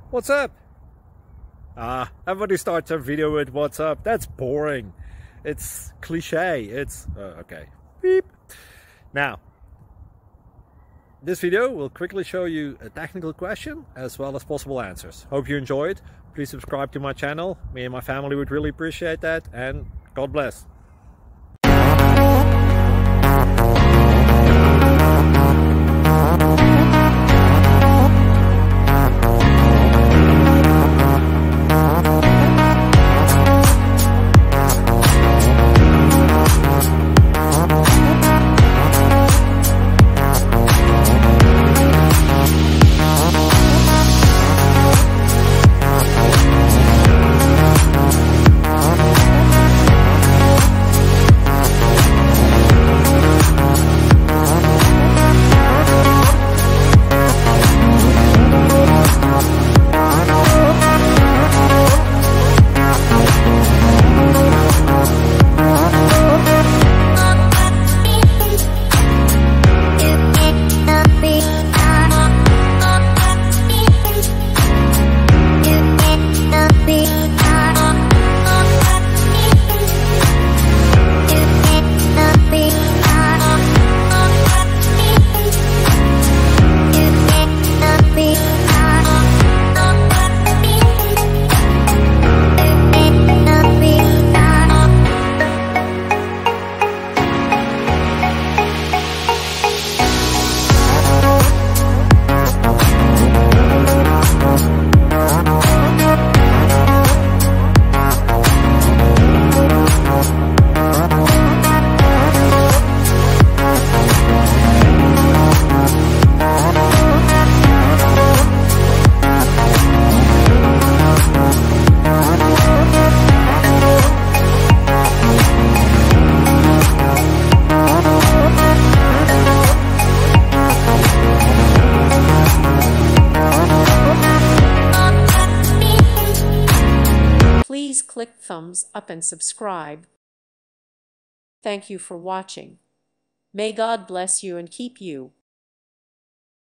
What's up? Everybody starts their video with what's up. That's boring. It's cliche. It's okay. Beep. Now, this video will quickly show you a technical question as well as possible answers. Hope you enjoyed. Please subscribe to my channel. Me and my family would really appreciate that, and God bless. Please click thumbs up and subscribe. Thank you for watching. May God bless you and keep you.